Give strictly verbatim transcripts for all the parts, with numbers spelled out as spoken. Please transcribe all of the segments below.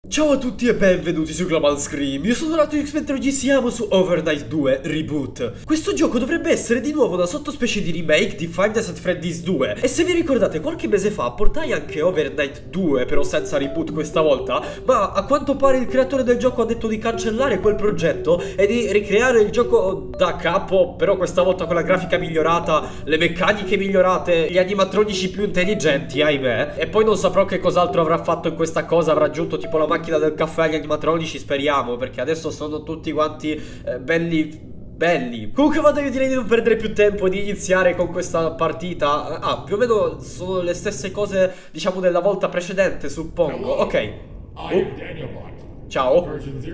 Ciao a tutti e benvenuti su Global Scream. Io sono Ratix mentre oggi siamo su Overnight due Reboot. Questo gioco dovrebbe essere di nuovo una sottospecie di remake di Five Nights at Freddy's due. E se vi ricordate, qualche mese fa portai anche Overnight due, però senza reboot questa volta. Ma a quanto pare il creatore del gioco ha detto di cancellare quel progetto e di ricreare il gioco da capo, però questa volta con la grafica migliorata, le meccaniche migliorate, gli animatronici più intelligenti, ahimè. E poi non saprò che cos'altro avrà fatto in questa cosa. Avrà aggiunto tipo la macchina del caffè agli animatronici, speriamo, perché adesso sono tutti quanti eh, belli belli. Comunque vado, io direi di non perdere più tempo e di iniziare con questa partita. Ah, più o meno sono le stesse cose, diciamo, della volta precedente, suppongo. Ok. Oh. Ciao.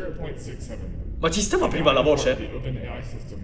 Ma ci stava prima la voce?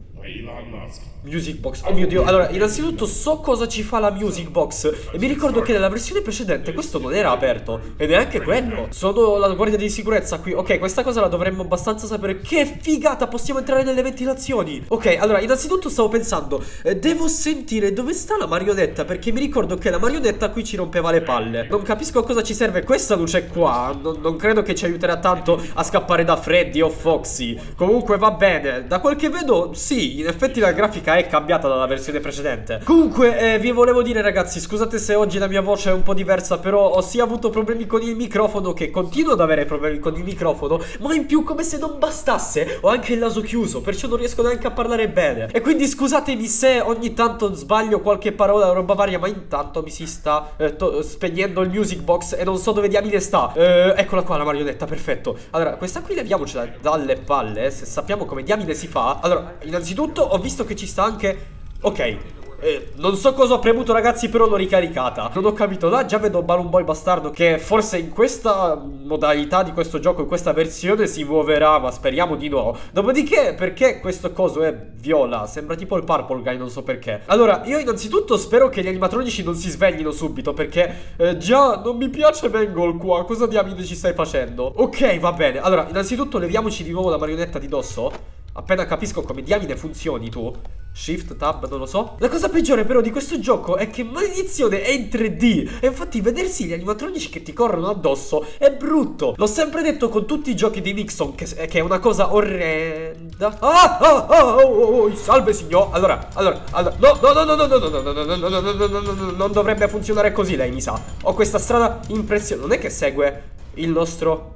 Music Box, oh mio Dio. Allora, innanzitutto so cosa ci fa la Music Box e mi ricordo che nella versione precedente questo non era aperto. E neanche quello. Sono la guardia di sicurezza qui. Ok, questa cosa la dovremmo abbastanza sapere. Che figata, possiamo entrare nelle ventilazioni. Ok, allora, innanzitutto stavo pensando eh, devo sentire dove sta la marionetta, perché mi ricordo che la marionetta qui ci rompeva le palle. Non capisco a cosa ci serve questa luce qua. Non, non credo che ci aiuterà tanto a scappare da Freddy o Foxy. Comunque va bene. Da quel che vedo, sì, in effetti la grafica è cambiata dalla versione precedente. Comunque eh, vi volevo dire, ragazzi, scusate se oggi la mia voce è un po' diversa, però ho sia avuto problemi con il microfono, che continuo ad avere problemi con il microfono, ma in più, come se non bastasse, ho anche il naso chiuso, perciò non riesco neanche a parlare bene. E quindi scusatemi se ogni tanto sbaglio qualche parola o roba varia, ma intanto mi si sta eh, spegnendo il Music Box e non so dove diamine sta. eh, Eccola qua la marionetta, perfetto. Allora, questa qui leviamocela dalle palle, se sappiamo come diamine si fa. Allora, innanzitutto ho visto che ci sta anche... Ok, eh, non so cosa ho premuto, ragazzi, però l'ho ricaricata. Non ho capito. Là già vedo Balloon Boy bastardo, che forse in questa modalità di questo gioco, in questa versione, si muoverà, ma speriamo di no. Dopodiché, perché questo coso è viola? Sembra tipo il Purple Guy, non so perché. Allora, io innanzitutto spero che gli animatronici non si sveglino subito, perché eh, già non mi piace Mangle qua. Cosa diamine ci stai facendo? Ok, va bene. Allora, innanzitutto leviamoci di nuovo la marionetta di dosso. Appena capisco come diamine funzioni tu. Shift, tab, non lo so. La cosa peggiore però di questo gioco è che maledizione è in tre D. E infatti vedersi gli animatronici che ti corrono addosso è brutto. L'ho sempre detto con tutti i giochi di Nixon, che, che è una cosa orrenda. Ah, ah, ah, oh, oh, oh, salve signor. Allora, allora, allora No, no, no, no, no, no, no, no, no, no, no, no, no, no, no, non dovrebbe funzionare così, lei mi sa. Ho questa strana impressione. Non è che segue il nostro...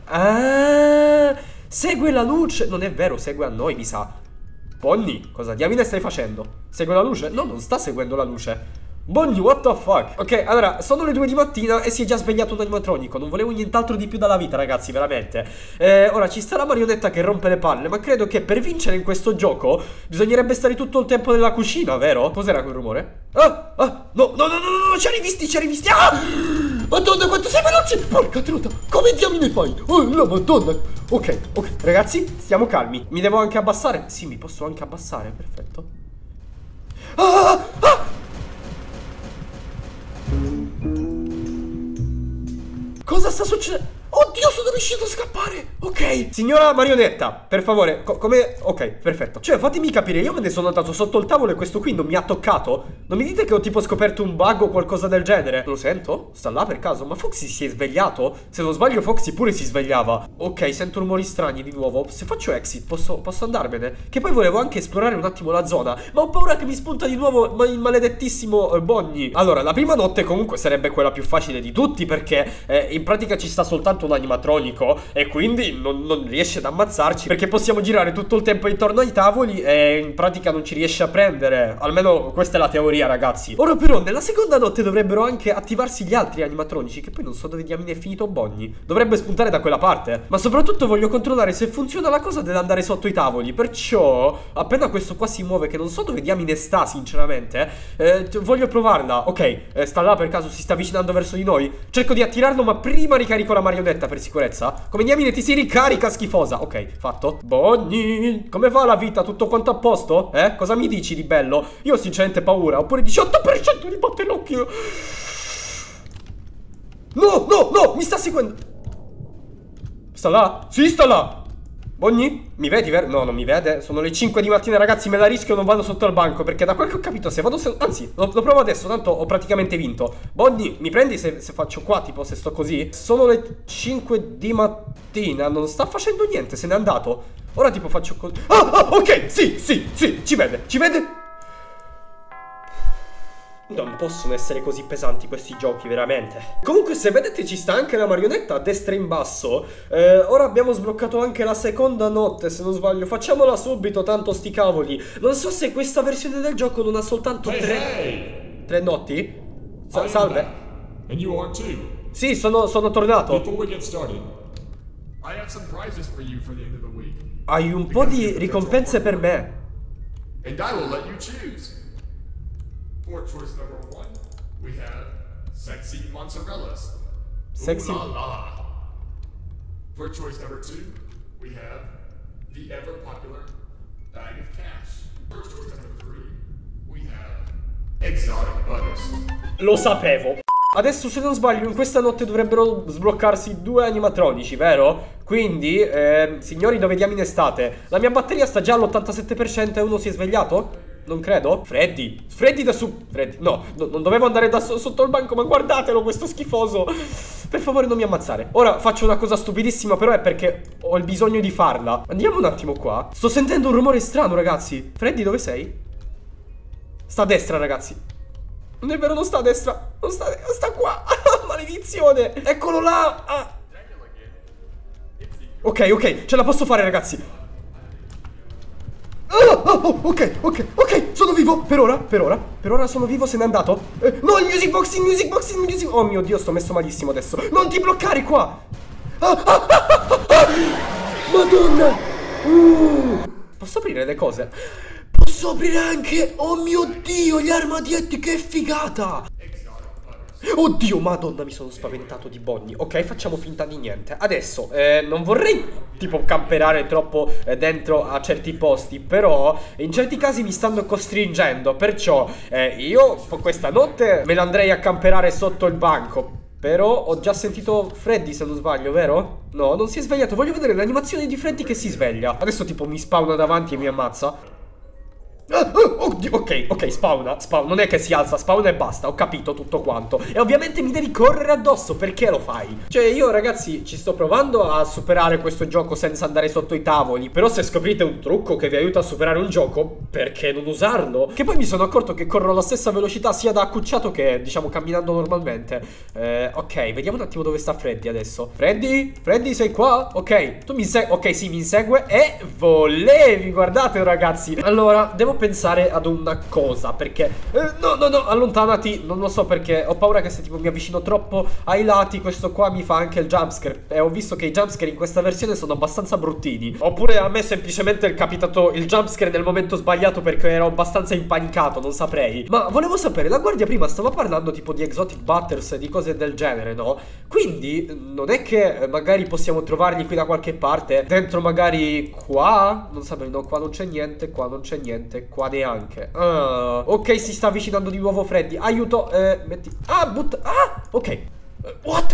Ah, segue la luce. Non è vero, segue a noi, mi sa. Bonnie, cosa diamine stai facendo? Segue la luce? No, non sta seguendo la luce. Bonnie, what the fuck? Ok, allora, sono le due di mattina e si è già svegliato un animatronico. Non volevo nient'altro di più dalla vita, ragazzi, veramente. eh, Ora, ci sta la marionetta che rompe le palle, ma credo che per vincere in questo gioco bisognerebbe stare tutto il tempo nella cucina, vero? Cos'era quel rumore? Ah, ah, no, no, no, no, no, ci hai rivisti, ci hai rivisti. Ah! Madonna, quanto sei veloce! Porca trota, come diamine fai? Oh, la madonna. Ok, ok, ragazzi, stiamo calmi. Mi devo anche abbassare? Sì, mi posso anche abbassare, perfetto. Ah, ah! Cosa sta succedendo? Oddio, sono riuscito a scappare. Ok, signora marionetta, per favore, co come... Ok, perfetto. Cioè, fatemi capire, io me ne sono andato sotto il tavolo e questo qui non mi ha toccato? Non mi dite che ho tipo scoperto un bug o qualcosa del genere? Lo sento? Sta là per caso? Ma Foxy si è svegliato? Se non sbaglio Foxy pure si svegliava. Ok, sento rumori strani di nuovo. Se faccio exit posso, posso andarmene? Che poi volevo anche esplorare un attimo la zona, ma ho paura che mi spunta di nuovo il maledettissimo eh, Bonnie. Allora, la prima notte comunque sarebbe quella più facile di tutti, perché eh, in pratica ci sta soltanto un animatronico e quindi non, non riesce ad ammazzarci, perché possiamo girare tutto il tempo intorno ai tavoli e in pratica non ci riesce a prendere. Almeno questa è la teoria, ragazzi. Ora però nella seconda notte dovrebbero anche attivarsi gli altri animatronici, che poi non so dove diamine è finito Bonnie. Dovrebbe spuntare da quella parte. Ma soprattutto voglio controllare se funziona la cosa dell'andare sotto i tavoli, perciò appena questo qua si muove, che non so dove diamine sta sinceramente, eh, voglio provarla. Ok, eh, sta là per caso, si sta avvicinando verso di noi. Cerco di attirarlo, ma prima ricarico la marionetta per sicurezza. Come diamine ti si ricarica, schifosa. Ok, fatto. Bonnie, come va la vita? Tutto quanto a posto? Eh? Cosa mi dici di bello? Io ho sinceramente paura. Ho pure diciotto per cento di batte l'occhio. No, no, no, mi sta seguendo. Sta là? Sì, sta là. Bonnie? Mi vedi, vero? No, non mi vede. Sono le cinque di mattina, ragazzi, me la rischio, non vado sotto al banco. Perché da quel che ho capito, se vado... Se... Anzi, lo, lo provo adesso, tanto ho praticamente vinto. Bonnie, mi prendi se, se faccio qua, tipo, se sto così? Sono le cinque di mattina, non sta facendo niente, se n'è andato. Ora tipo faccio così. Ah, ah, ok, sì, sì, sì, ci vede, ci vede. Non possono essere così pesanti questi giochi, veramente. Comunque, se vedete, ci sta anche la marionetta a destra in basso. eh, Ora abbiamo sbloccato anche la seconda notte, se non sbaglio. Facciamola subito, tanto sti cavoli. Non so se questa versione del gioco non ha soltanto Hey, tre hey! Tre notti. Sa- I am salve. back. And you are too. Sì, sono, sono tornato. Before we get started, I have some prizes for you for the end of the week. Hai un po' di ricompense per me. And I will let you choose. For choice number one, we have sexy mozzarellas. Sexy- Ooh la la. For choice number two, we have the ever popular bag of cash. For choice number three, we have exotic butters. Lo sapevo. Adesso, se non sbaglio, in questa notte dovrebbero sbloccarsi due animatronici, vero? Quindi, eh, signori, dove diamine state? La mia batteria sta già all'ottantasette per cento e uno si è svegliato? Non credo. Freddy. Freddy da su. Freddy. No, no, non dovevo andare da so sotto il banco, ma guardatelo, questo schifoso. Per favore, non mi ammazzare. Ora faccio una cosa stupidissima, però è perché ho il bisogno di farla. Andiamo un attimo qua. Sto sentendo un rumore strano, ragazzi. Freddy, dove sei? Sta a destra, ragazzi. Non è vero, non sta a destra. Non sta, sta qua. Maledizione. Eccolo là. Ah. Ok, ok, ce la posso fare, ragazzi. Oh, oh, oh, ok, ok, ok, sono vivo. Per ora, per ora, per ora sono vivo, se n'è andato. eh, No, il music box, il music box, il music. Oh mio Dio, sto messo malissimo adesso. Non ti bloccare qua. ah, ah, ah, ah, ah. Madonna. uh. Posso aprire le cose? Posso aprire anche. Oh mio Dio, gli armadietti, che figata. Oddio, madonna, mi sono spaventato di Bonnie. Ok, facciamo finta di niente. Adesso, eh, non vorrei tipo camperare troppo eh, dentro a certi posti, però in certi casi mi stanno costringendo. Perciò eh, io questa notte me la andrei a camperare sotto il banco. Però ho già sentito Freddy, se non sbaglio, vero? No, non si è svegliato. Voglio vedere l'animazione di Freddy che si sveglia. Adesso tipo mi spawna davanti e mi ammazza. Ah, oh, oddio, ok, ok, spawna, spawna, non è che si alza, spawna e basta, ho capito tutto quanto. E ovviamente mi devi correre addosso, perché lo fai? Cioè io, ragazzi, ci sto provando a superare questo gioco senza andare sotto i tavoli. Però se scoprite un trucco che vi aiuta a superare un gioco, perché non usarlo? Che poi mi sono accorto che corro alla stessa velocità sia da accucciato che, diciamo, camminando normalmente. eh, Ok, vediamo un attimo dove sta Freddy adesso. Freddy? Freddy, sei qua? Ok, tu mi segui, ok, sì, mi insegue. E volevi, guardate, ragazzi. Allora, devo pensare ad una cosa, perché eh, no, no, no, allontanati. Non lo so perché ho paura che se tipo mi avvicino troppo ai lati, questo qua mi fa anche il jumpscare. E ho visto che i jumpscare in questa versione sono abbastanza bruttini. Oppure a me semplicemente è capitato il jumpscare nel momento sbagliato, perché ero abbastanza impanicato, non saprei. Ma volevo sapere, la guardia prima stava parlando tipo di exotic butters e di cose del genere, no? Quindi non è che magari possiamo trovarli qui da qualche parte, dentro magari qua? Non sapevo, no, qua non c'è niente, qua non c'è niente, qua neanche. uh, Ok, si sta avvicinando di nuovo Freddy. Aiuto, eh, metti. Ah, butta. Ah, ok. What?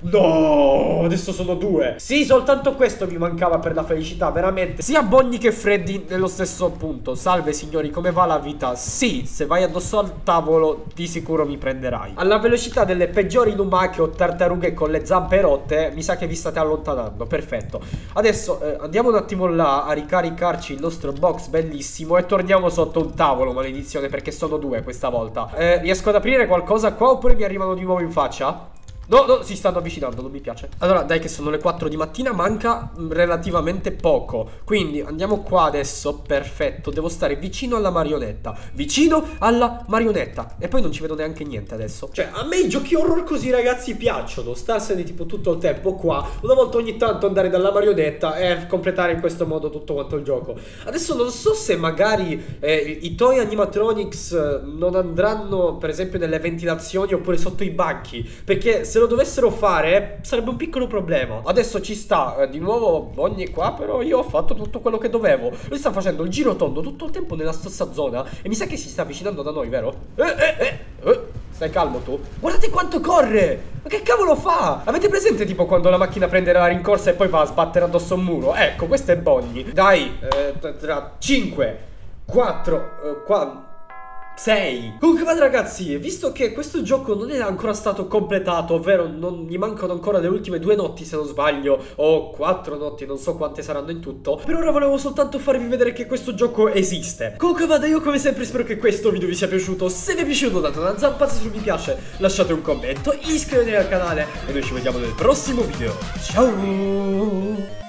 No, adesso sono due. Sì, soltanto questo mi mancava per la felicità, veramente. Sia Bonnie che Freddy nello stesso punto. Salve signori, come va la vita? Sì, se vai addosso al tavolo di sicuro mi prenderai. Alla velocità delle peggiori lumache o tartarughe con le zampe rotte, mi sa che vi state allontanando. Perfetto. Adesso eh, andiamo un attimo là a ricaricarci il nostro box bellissimo e torniamo sotto un tavolo, maledizione, perché sono due questa volta. eh, Riesco ad aprire qualcosa qua oppure mi arrivano di nuovo in faccia? No, no, si stanno avvicinando, non mi piace. Allora, dai che sono le quattro di mattina, manca relativamente poco. Quindi andiamo qua adesso, perfetto. Devo stare vicino alla marionetta. Vicino alla marionetta. E poi non ci vedo neanche niente adesso. Cioè, a me i giochi horror così, ragazzi, piacciono. Starsene tipo tutto il tempo qua, una volta ogni tanto andare dalla marionetta e completare in questo modo tutto quanto il gioco. Adesso non so se magari eh, i toy animatronics non andranno, per esempio, nelle ventilazioni oppure sotto i banchi, perché se lo dovessero fare sarebbe un piccolo problema. Adesso ci sta eh, di nuovo Bonnie qua, però io ho fatto tutto quello che dovevo. Lui sta facendo il giro tondo tutto il tempo nella stessa zona e mi sa che si sta avvicinando da noi, vero? Eh, eh, eh, eh. Stai calmo tu. Guardate quanto corre. Ma che cavolo fa? Avete presente tipo quando la macchina prende la rincorsa e poi va a sbattere addosso a un muro? Ecco, questo è Bonnie. Dai, eh, tra cinque, quattro, qua sei. Comunque vado ragazzi, visto che questo gioco non è ancora stato completato, ovvero non gli mancano ancora le ultime due notti se non sbaglio, o quattro notti, non so quante saranno in tutto, per ora volevo soltanto farvi vedere che questo gioco esiste. Comunque vado, io come sempre spero che questo video vi sia piaciuto. Se vi è piaciuto date una zampata sul mi piace, lasciate un commento, iscrivetevi al canale e noi ci vediamo nel prossimo video. Ciao.